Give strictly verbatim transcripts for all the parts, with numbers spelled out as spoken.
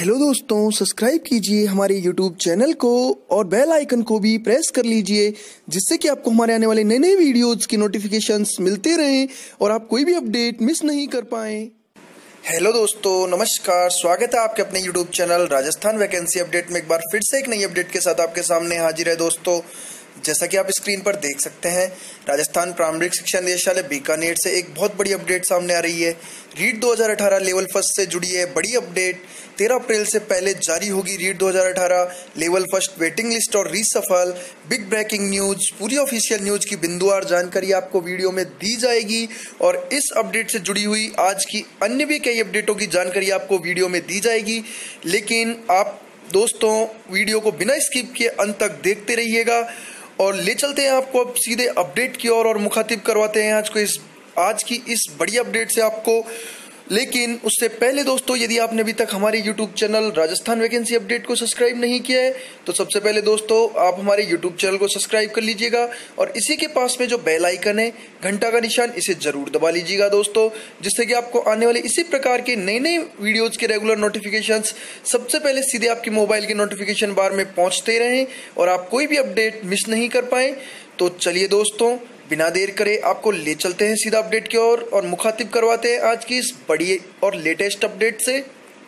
Hello दोस्तों, subscribe कीजिए हमारे यूट्यूब चैनल को और बेल आइकन को भी प्रेस कर लीजिए, जिससे कि आपको हमारे आने वाले नए नए वीडियोज़ की नोटिफिकेशंस मिलते रहें और आप कोई भी अपडेट मिस नहीं कर पाएं। हेलो दोस्तों, नमस्कार। स्वागत है आपके अपने YouTube channel Rajasthan vacancy update में। एक बार फिर से एक नई अपडेट के साथ आपके सामने हाजिर है दोस्तों। जैसा कि आप स्क्रीन पर देख सकते हैं, राजस्थान प्रारंभिक शिक्षा निदेशालय बीकानेर से एक बहुत बड़ी अपडेट सामने आ रही है। रीट दो हज़ार अठारह लेवल फर्स्ट से जुड़ी है बड़ी अपडेट। तेरह अप्रैल से पहले जारी होगी रीट दो हज़ार अठारह लेवल फर्स्ट वेटिंग लिस्ट और रीसफल। बिग ब्रेकिंग न्यूज, पूरी ऑफिशियल न्यूज की बिंदुवार जानकारी आपको वीडियो में दी जाएगी और इस अपडेट से जुड़ी हुई आज की अन्य भी कई अपडेटों की जानकारी आपको वीडियो में दी जाएगी। लेकिन आप दोस्तों वीडियो को बिना स्किप किए अंत तक देखते रहिएगा और ले चलते हैं आपको अब सीधे अपडेट की ओर और, और मुखातिब करवाते हैं आज को इस आज की इस बड़ी अपडेट से आपको। लेकिन उससे पहले दोस्तों, यदि आपने अभी तक हमारे YouTube channel Rajasthan vacancy update को सब्सक्राइब नहीं किया है तो सबसे पहले दोस्तों आप हमारे यूट्यूब चैनल को सब्सक्राइब कर लीजिएगा और इसी के पास में जो बेल आइकन है, घंटा का निशान, इसे जरूर दबा लीजिएगा दोस्तों, जिससे कि आपको आने वाले इसी प्रकार के नए नए वीडियोज़ के रेगुलर नोटिफिकेशंस सबसे पहले सीधे आपके मोबाइल के नोटिफिकेशन बार में पहुँचते रहें और आप कोई भी अपडेट मिस नहीं कर पाएँ। तो चलिए दोस्तों, बिना देर करे आपको ले चलते हैं सीधा अपडेट की ओर और, और मुखातिब करवाते हैं आज की इस बड़ी और लेटेस्ट अपडेट से।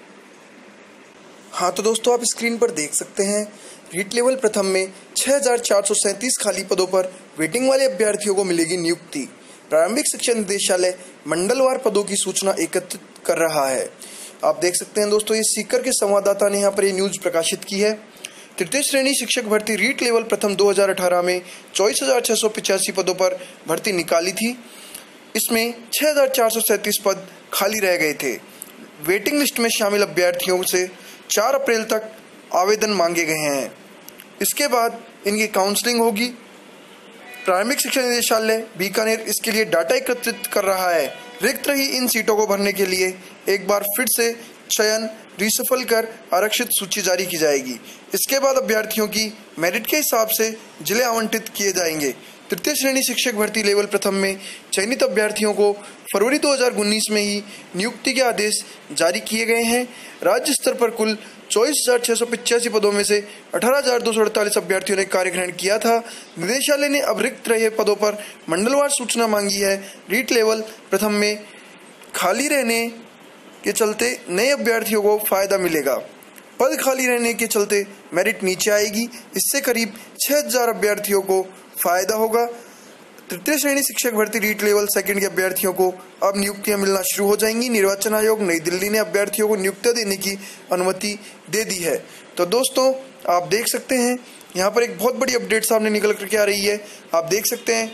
हाँ तो दोस्तों, आप स्क्रीन पर देख सकते हैं, रीट लेवल प्रथम में छह हज़ार चार सौ सैंतीस खाली पदों पर वेटिंग वाले अभ्यर्थियों को मिलेगी नियुक्ति। प्रारंभिक शिक्षा निदेशालय मंडलवार पदों की सूचना एकत्रित कर रहा है। आप देख सकते हैं दोस्तों, ये सीकर के संवाददाता ने यहाँ पर ये न्यूज प्रकाशित की है। तृतीय श्रेणी शिक्षक भर्ती रीट लेवल प्रथम दो हज़ार अठारह में चौबीस हज़ार छः सौ पिचासी पदों पर भर्ती निकाली थी। इसमें छह हज़ार चार सौ सैंतीस पद खाली रह गए थे। वेटिंग लिस्ट में शामिल अभ्यर्थियों से चार अप्रैल तक आवेदन मांगे गए हैं। इसके बाद इनकी काउंसलिंग होगी। प्रारंभिक शिक्षा निदेशालय बीकानेर इसके लिए डाटा एकत्रित कर रहा है। रिक्त रही इन सीटों को भरने के लिए एक बार फिर से चयन रीसफल कर आरक्षित सूची जारी की जाएगी। इसके बाद अभ्यर्थियों की मेरिट के हिसाब से जिले आवंटित किए जाएंगे। तृतीय श्रेणी शिक्षक भर्ती लेवल प्रथम में चयनित अभ्यर्थियों को फरवरी दो हज़ार उन्नीस में ही नियुक्ति के आदेश जारी किए गए हैं। राज्य स्तर पर कुल चौबीस हज़ार छः सौ पिचासी पदों में से अठारह हज़ार दो सौ अड़तालीस अभ्यर्थियों ने कार्य ग्रहण किया था। निदेशालय ने अब रिक्त रहे पदों पर मंडलवार सूचना मांगी है। रीट लेवल प्रथम में खाली रहने के चलते नए अभ्यर्थियों को फायदा मिलेगा। पद खाली रहने के चलते मेरिट नीचे आएगी। इससे करीब छह हज़ार अभ्यर्थियों को फायदा होगा। तृतीय श्रेणी शिक्षक भर्ती रीट लेवल सेकंड के अभ्यर्थियों को अब नियुक्तियां मिलना शुरू हो जाएंगी। निर्वाचन आयोग नई दिल्ली ने अभ्यर्थियों को नियुक्तियां देने की अनुमति दे दी है। तो दोस्तों, आप देख सकते हैं यहाँ पर एक बहुत बड़ी अपडेट सामने निकल करके आ रही है। आप देख सकते हैं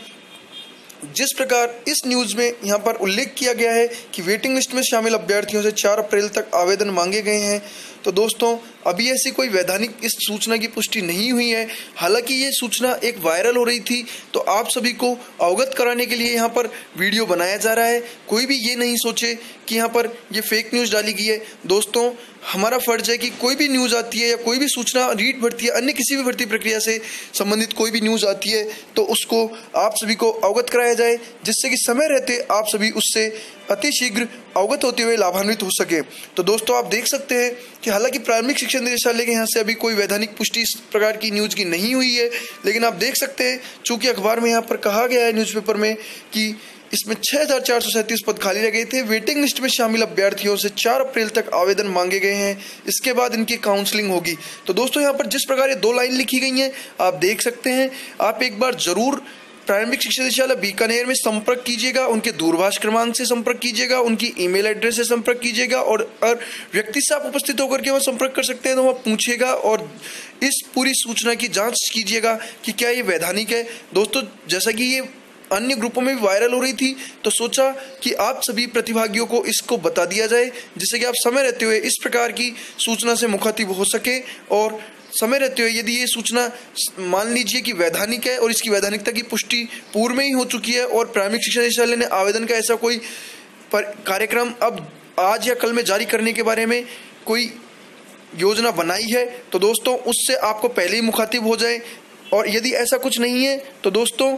जिस प्रकार इस न्यूज़ में यहाँ पर उल्लेख किया गया है कि वेटिंग लिस्ट में शामिल अभ्यर्थियों से चार अप्रैल तक आवेदन मांगे गए हैं। तो दोस्तों, अभी ऐसी कोई वैधानिक इस सूचना की पुष्टि नहीं हुई है। हालांकि ये सूचना एक वायरल हो रही थी, तो आप सभी को अवगत कराने के लिए यहाँ पर वीडियो बनाया जा रहा है। कोई भी ये नहीं सोचे कि यहाँ पर ये फेक न्यूज़ डाली गई है। दोस्तों, हमारा फर्ज है कि कोई भी न्यूज़ आती है या कोई भी सूचना रीट भर्ती या अन्य किसी भी भर्ती प्रक्रिया से संबंधित कोई भी न्यूज़ आती है तो उसको आप सभी को अवगत कराया जाए, जिससे कि समय रहते आप सभी उससे अतिशीघ्र अवगत होते हुए लाभान्वित हो सके। तो दोस्तों, आप देख सकते हैं कि हालांकि प्रारंभिक शिक्षा निदेशालय के यहाँ से अभी कोई वैधानिक पुष्टि इस प्रकार की न्यूज़ की नहीं हुई है, लेकिन आप देख सकते हैं चूंकि अखबार में यहाँ पर कहा गया है न्यूज़पेपर में कि इसमें छह हज़ार चार सौ सैंतीस पद खाली रह गए थे। वेटिंग लिस्ट में शामिल अभ्यर्थियों से चार अप्रैल तक आवेदन मांगे गए हैं। इसके बाद इनकी काउंसलिंग होगी। तो दोस्तों, यहाँ पर जिस प्रकार ये दो लाइन लिखी गई हैं आप देख सकते हैं। आप एक बार जरूर प्रारंभिक शिक्षा निदेशालय बीकानेर में संपर्क कीजिएगा, उनके दूरभाष क्रमांक से संपर्क कीजिएगा, उनकी ईमेल एड्रेस से संपर्क कीजिएगा और, और व्यक्ति से आप उपस्थित होकर के वहाँ संपर्क कर सकते हैं तो वहाँ पूछिएगा और इस पूरी सूचना की जांच कीजिएगा कि क्या ये वैधानिक है। दोस्तों, जैसा कि ये अन्य ग्रुपों में भी वायरल हो रही थी, तो सोचा कि आप सभी प्रतिभागियों को इसको बता दिया जाए, जिससे कि आप समय रहते हुए इस प्रकार की सूचना से मुखातिब हो सके और समय रहते हुए यदि ये सूचना मान लीजिए कि वैधानिक है और इसकी वैधानिकता की पुष्टि पूर्व में ही हो चुकी है और प्रारंभिक शिक्षा निदेशालय ने आवेदन का ऐसा कोई कार्यक्रम अब आज या कल में जारी करने के बारे में कोई योजना बनाई है, तो दोस्तों उससे आपको पहले ही मुखातिब हो जाए। और यदि ऐसा कुछ नहीं है तो दोस्तों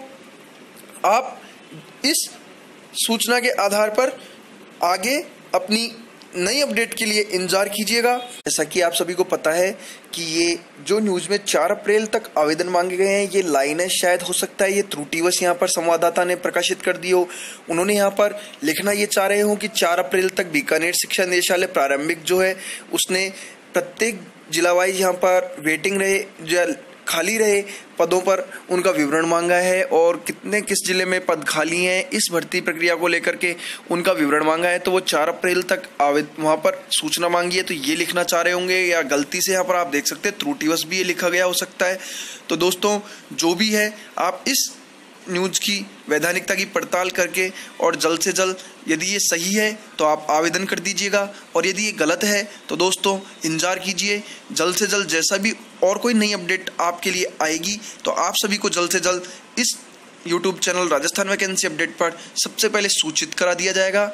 आप इस सूचना के आधार पर आगे अपनी नई अपडेट के लिए इंतजार कीजिएगा। जैसा कि आप सभी को पता है कि ये जो न्यूज में चार अप्रैल तक आवेदन मांगे गए हैं, ये लाइन है, शायद हो सकता है ये त्रुटिवश यहाँ पर संवाददाता ने प्रकाशित कर दी हो। उन्होंने यहाँ पर लिखना ये चाह रहे हो कि चार अप्रैल तक बीकानेर शिक्षा निदेशालय प्रारंभिक जो है उसने प्रत्येक जिला वाइज यहाँ पर वेटिंग रहे जो खाली रहे पदों पर उनका विवरण मांगा है और कितने किस जिले में पद खाली हैं इस भर्ती प्रक्रिया को लेकर के उनका विवरण मांगा है। तो वो चार अप्रैल तक आवेदन वहाँ पर सूचना मांगी है, तो ये लिखना चाह रहे होंगे या गलती से यहाँ पर आप देख सकते हैं त्रुटिवश भी ये लिखा गया हो सकता है। तो दोस्तों जो भी है आप इस न्यूज़ की वैधानिकता की पड़ताल करके और जल्द से जल्द यदि ये सही है तो आप आवेदन कर दीजिएगा और यदि ये गलत है तो दोस्तों इंतजार कीजिए। जल्द से जल्द जैसा भी और कोई नई अपडेट आपके लिए आएगी तो आप सभी को जल्द से जल्द इस YouTube channel Rajasthan vacancy update पर सबसे पहले सूचित करा दिया जाएगा।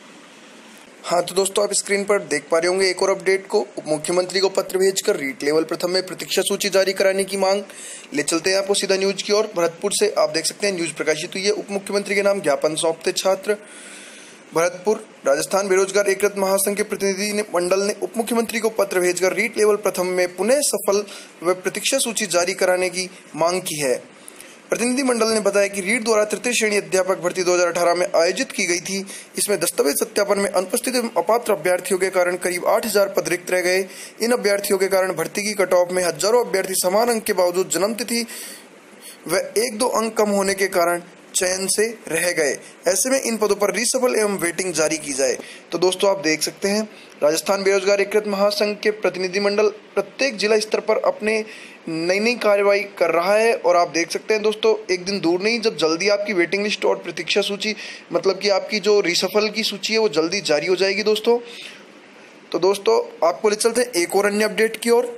हाँ तो दोस्तों आप स्क्रीन पर देख पा रहे होंगे एक और अपडेट को, उप मुख्यमंत्री को पत्र भेजकर रीट लेवल प्रथम में प्रतीक्षा सूची जारी कराने की मांग। ले चलते हैं आपको सीधा न्यूज की ओर। भरतपुर से आप देख सकते हैं न्यूज प्रकाशित हुई है। उप मुख्यमंत्री के नाम ज्ञापन सौंपते छात्र। भरतपुर राजस्थान बेरोजगार एकरत महासंघ के प्रतिनिधि मंडल ने उप मुख्यमंत्री को पत्र भेजकर रीट लेवल प्रथम में पुनः सफल व प्रतीक्षा सूची जारी कराने की मांग की है। प्रतिनिधि मंडल ने बताया कि रीट द्वारा तृतीय श्रेणी अध्यापक भर्ती दो हज़ार अठारह में आयोजित की गई थी। इसमें दस्तावेज सत्यापन में अनुपस्थित एवं अपात्र अभ्यर्थियों के कारण करीब आठ हजार पद रिक्त रह गए। इन अभ्यर्थियों के कारण भर्ती की कट ऑफ में हजारों अभ्यर्थी समान अंक के बावजूद जन्म तिथि व एक दो अंक कम होने के कारण चयन से रह गए। ऐसे में इन पदों पर रीसफल एवं वेटिंग जारी की जाए। तो दोस्तों आप देख सकते हैं राजस्थान बेरोजगार एकरत महासंघ के प्रतिनिधिमंडल प्रत्येक जिला स्तर पर अपने नई नई कार्रवाई कर रहा है और आप देख सकते हैं दोस्तों एक दिन दूर नहीं जब जल्दी आपकी वेटिंग लिस्ट और प्रतीक्षा सूची मतलब कि आपकी जो रीसफल की सूची है वो जल्दी जारी हो जाएगी दोस्तों। तो दोस्तों आपको ले चलते हैं एक और अन्य अपडेट की ओर।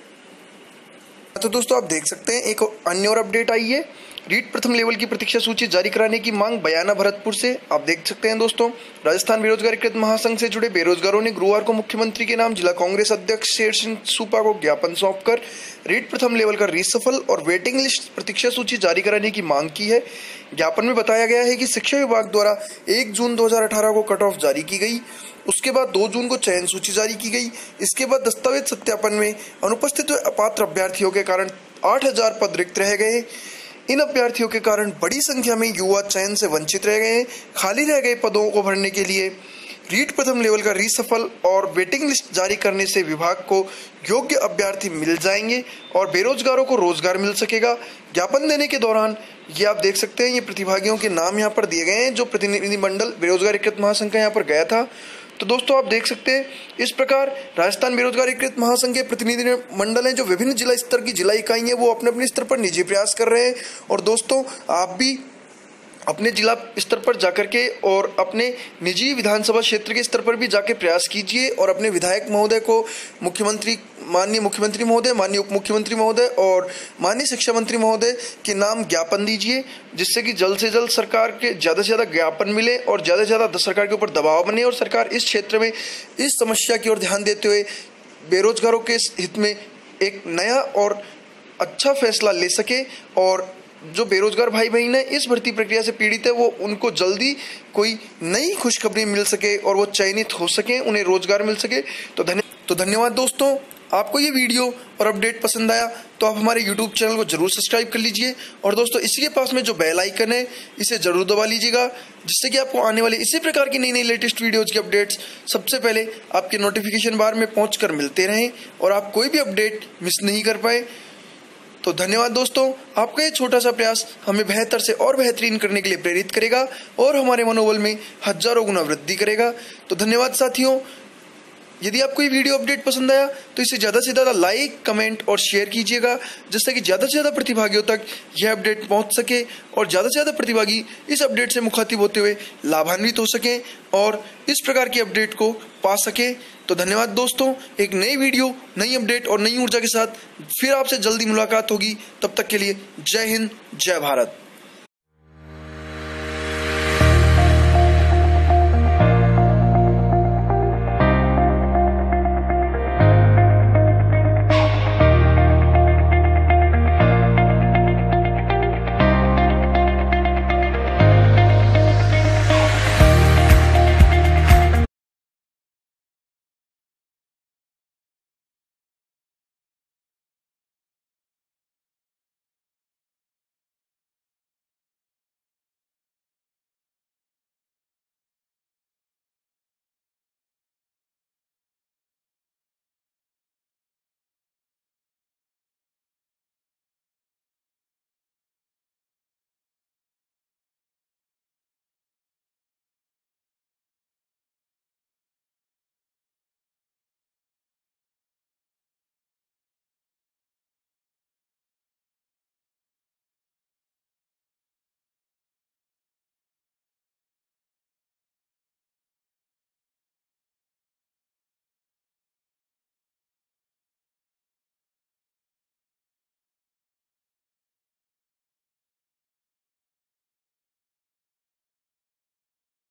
तो दोस्तों आप देख सकते हैं एक अन्य और अपडेट आई है। रीट प्रथम लेवल की प्रतीक्षा सूची जारी कराने की मांग बयाना भरतपुर से। आप देख सकते हैं दोस्तों राजस्थान बेरोजगार एकरत महासंघ से जुड़े बेरोजगारों ने गुरुवार को मुख्यमंत्री के नाम जिला कांग्रेस अध्यक्ष शेर सिंह सूपा को ज्ञापन सौंपकर रीट प्रथम लेवल का रीसफल और वेटिंग लिस्ट प्रतीक्षा सूची जारी कराने की मांग की है। ज्ञापन में बताया गया है कि शिक्षा विभाग द्वारा एक जून दो हजार अठारह को कट ऑफ जारी की गई, उसके बाद दो जून को चयन सूची जारी की गई। इसके बाद दस्तावेज सत्यापन में अनुपस्थित अपात्र अभ्यर्थियों के कारण आठ हजार पद रिक्त रह गए। इन अभ्यर्थियों के कारण बड़ी संख्या में युवा चयन से वंचित रह गए। खाली रह गए पदों को भरने के लिए रीट प्रथम लेवल का रीसफल और वेटिंग लिस्ट जारी करने से विभाग को योग्य अभ्यर्थी मिल जाएंगे और बेरोजगारों को रोजगार मिल सकेगा। ज्ञापन देने के दौरान ये आप देख सकते हैं ये प्रतिभागियों के नाम यहाँ पर दिए गए हैं जो प्रतिनिधिमंडल बेरोजगार एकरत महासंघ का यहाँ पर गया था। तो दोस्तों आप देख सकते हैं इस प्रकार राजस्थान बेरोजगार एकरत महासंघ के प्रतिनिधि मंडल हैं जो विभिन्न जिला स्तर की जिला इकाई हैं वो अपने अपने स्तर पर निजी प्रयास कर रहे हैं। और दोस्तों आप भी अपने जिला स्तर पर जाकर के और अपने निजी विधानसभा क्षेत्र के स्तर पर भी जाके प्रयास कीजिए और अपने विधायक महोदय को मुख्यमंत्री माननीय मुख्यमंत्री महोदय, माननीय उप मुख्यमंत्री महोदय और माननीय शिक्षा मंत्री महोदय के नाम ज्ञापन दीजिए जिससे कि जल्द से जल्द सरकार के ज़्यादा से ज़्यादा ज्ञापन मिले और ज़्यादा से ज़्यादा सरकार के ऊपर दबाव बने और सरकार इस क्षेत्र में इस समस्या की ओर ध्यान देते हुए बेरोजगारों के हित में एक नया और अच्छा फैसला ले सके और जो बेरोजगार भाई बहन है इस भर्ती प्रक्रिया से पीड़ित है वो उनको जल्दी कोई नई खुशखबरी मिल सके और वो चयनित हो सके, उन्हें रोजगार मिल सके। तो धन्य तो धन्यवाद दोस्तों। आपको ये वीडियो और अपडेट पसंद आया तो आप हमारे यूट्यूब चैनल को जरूर सब्सक्राइब कर लीजिए और दोस्तों इसी के पास में जो बेल आइकन है इसे जरूर दबा लीजिएगा जिससे कि आपको आने वाले इसी प्रकार की नई नई लेटेस्ट वीडियोज़ की अपडेट्स सबसे पहले आपके नोटिफिकेशन बार में पहुँच कर मिलते रहें और आप कोई भी अपडेट मिस नहीं कर पाए। तो धन्यवाद दोस्तों। आपका ये छोटा सा प्रयास हमें बेहतर से और बेहतरीन करने के लिए प्रेरित करेगा और हमारे मनोबल में हजारों गुना वृद्धि करेगा। तो धन्यवाद साथियों। यदि आपको ये वीडियो अपडेट पसंद आया तो इसे ज़्यादा से ज़्यादा लाइक, कमेंट और शेयर कीजिएगा जिससे कि ज़्यादा से ज़्यादा प्रतिभागियों तक यह अपडेट पहुंच सके और ज़्यादा से ज़्यादा प्रतिभागी इस अपडेट से मुखातिब होते हुए लाभान्वित हो सकें और इस प्रकार की अपडेट को पा सके। तो धन्यवाद दोस्तों। एक नई वीडियो, नई अपडेट और नई ऊर्जा के साथ फिर आपसे जल्दी मुलाकात होगी। तब तक के लिए जय हिंद, जय भारत।